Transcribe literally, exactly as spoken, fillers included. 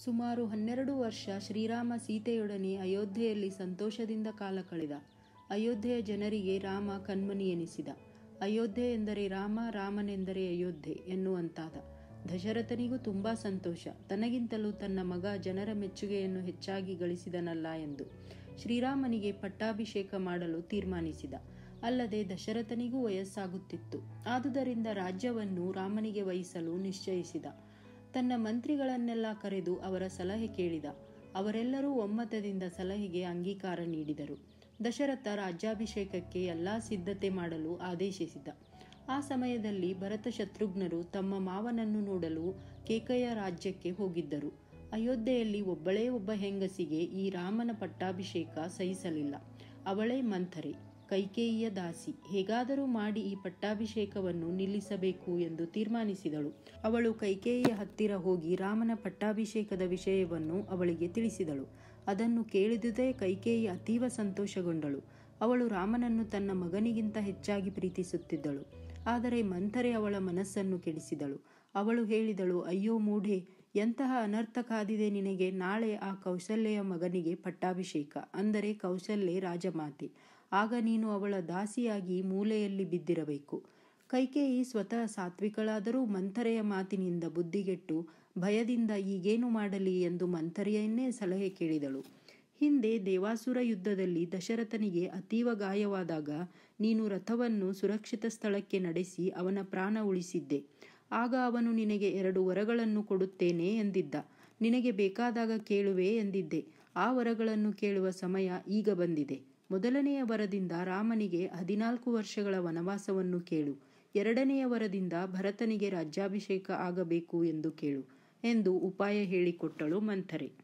ಸುಮಾರು ಹನ್ನೆರಡು ವರ್ಷ ಶ್ರೀರಾಮ ಸೀತೆಯೊಡನೆ ಅಯೋಧ್ಯೆಯಲ್ಲಿ ಸಂತೋಷದಿಂದ ಕಾಲ ಕಳೆದ. ಅಯೋಧ್ಯೆಯ ಜನರಿಗೆ ರಾಮ ಕಣ್ಮನಿ ಎನಿಸಿದ. ಅಯೋಧ್ಯೆ ಎಂದರೆ ರಾಮ, ರಾಮನೆಂದರೆ ಅಯೋಧ್ಯೆ ಎನ್ನುವಂತಾದ. ದಶರಥನಿಗೂ ತುಂಬಾ ಸಂತೋಷ, ತನಗಿಂತಲೂ ತನ್ನ ಮಗ ಜನರ ಮೆಚ್ಚುಗೆಯನ್ನು ಹೆಚ್ಚಾಗಿ ಗಳಿಸಿದನಲ್ಲ ಎಂದು. ಶ್ರೀರಾಮನಿಗೆ ಪಟ್ಟಾಭಿಷೇಕ ಮಾಡಲು ತೀರ್ಮಾನಿಸಿದ. ಅಲ್ಲದೆ ದಶರಥನಿಗೂ ವಯಸ್ಸಾಗುತ್ತಿತ್ತು. ಆದುದರಿಂದ ರಾಜ್ಯವನ್ನು ರಾಮನಿಗೆ ವಹಿಸಲು ನಿಶ್ಚಯಿಸಿದ. ತನ್ನ ಮಂತ್ರಿಗಳನ್ನೆಲ್ಲ ಕರೆದು ಅವರ ಸಲಹೆ ಕೇಳಿದ. ಅವರೆಲ್ಲರೂ ಒಮ್ಮತದಿಂದ ಸಲಹೆಗೆ ಅಂಗೀಕಾರ ನೀಡಿದರು. ದಶರಥ ರಾಜ್ಯಾಭಿಷೇಕಕ್ಕೆ ಎಲ್ಲಾ ಸಿದ್ಧತೆ ಮಾಡಲು ಆದೇಶಿಸಿದ. ಆ ಸಮಯದಲ್ಲಿ ಭರತ ಶತ್ರುಘ್ನರು ತಮ್ಮ ಮಾವನನ್ನು ನೋಡಲು ಕೇಕಯ ರಾಜ್ಯಕ್ಕೆ ಹೋಗಿದ್ದರು. ಅಯೋಧ್ಯೆಯಲ್ಲಿ ಒಬ್ಬಳೇ ಒಬ್ಬ ಹೆಂಗಸಿಗೆ ಈ ರಾಮನ ಪಟ್ಟಾಭಿಷೇಕ ಸಹಿಸಲಿಲ್ಲ. ಅವಳೇ ಮಂಥರೆ, ಕೈಕೇಯಿಯ ದಾಸಿ. ಹೇಗಾದರೂ ಮಾಡಿ ಈ ಪಟ್ಟಾಭಿಷೇಕವನ್ನು ನಿಲ್ಲಿಸಬೇಕು ಎಂದು ತೀರ್ಮಾನಿಸಿದಳು. ಅವಳು ಕೈಕೇಯಿಯ ಹತ್ತಿರ ಹೋಗಿ ರಾಮನ ಪಟ್ಟಾಭಿಷೇಕದ ವಿಷಯವನ್ನು ಅವಳಿಗೆ ತಿಳಿಸಿದಳು. ಅದನ್ನು ಕೇಳಿದುದೇ ಕೈಕೇಯಿ ಅತೀವ ಸಂತೋಷಗೊಂಡಳು. ಅವಳು ರಾಮನನ್ನು ತನ್ನ ಮಗನಿಗಿಂತ ಹೆಚ್ಚಾಗಿ ಪ್ರೀತಿಸುತ್ತಿದ್ದಳು. ಆದರೆ ಮಂಥರೆ ಅವಳ ಮನಸ್ಸನ್ನು ಕೆಡಿಸಿದಳು. ಅವಳು ಹೇಳಿದಳು, ಅಯ್ಯೋ ಮೂಢೆ, ಎಂತಹ ಅನರ್ಥ ಕಾದಿದೆ ನಿನಗೆ. ನಾಳೆ ಆ ಕೌಸಲ್ಯೆಯ ಮಗನಿಗೆ ಪಟ್ಟಾಭಿಷೇಕ, ಅಂದರೆ ಕೌಸಲ್ಯೆ ರಾಜಮಾತೆ. ಆಗ ನೀನು ಅವಳ ದಾಸಿಯಾಗಿ ಮೂಲೆಯಲ್ಲಿ ಬಿದ್ದಿರಬೇಕು. ಕೈಕೇಯಿ ಸ್ವತಃ ಸಾತ್ವಿಕಳಾದರೂ ಮಂಥರೆಯ ಮಾತಿನಿಂದ ಬುದ್ಧಿಗೆಟ್ಟು ಭಯದಿಂದ ಈಗೇನು ಮಾಡಲಿ ಎಂದು ಮಂಥರೆಯನ್ನೇ ಸಲಹೆ ಕೇಳಿದಳು. ಹಿಂದೆ ದೇವಾಸುರ ಯುದ್ಧದಲ್ಲಿ ದಶರಥನಿಗೆ ಅತೀವ ಗಾಯವಾದಾಗ ನೀನು ರಥವನ್ನು ಸುರಕ್ಷಿತ ಸ್ಥಳಕ್ಕೆ ನಡೆಸಿ ಅವನ ಪ್ರಾಣ ಉಳಿಸಿದ್ದೆ. ಆಗ ಅವನು ನಿನಗೆ ಎರಡು ವರಗಳನ್ನು ಕೊಡುತ್ತೇನೆ ಎಂದಿದ್ದ. ನಿನಗೆ ಬೇಕಾದಾಗ ಕೇಳುವೆ ಎಂದಿದ್ದೆ. ಆ ವರಗಳನ್ನು ಕೇಳುವ ಸಮಯ ಈಗ ಬಂದಿದೆ. ಮೊದಲನೆಯ ವರದಿಂದ ರಾಮನಿಗೆ ಹದಿನಾಲ್ಕು ವರ್ಷಗಳ ವನವಾಸವನ್ನು ಕೇಳು. ಎರಡನೆಯ ವರದಿಂದ ಭರತನಿಗೆ ರಾಜ್ಯಾಭಿಷೇಕ ಆಗಬೇಕು ಎಂದು ಕೇಳು ಎಂದು ಉಪಾಯ ಹೇಳಿಕೊಟ್ಟಳು ಮಂಥರೆ.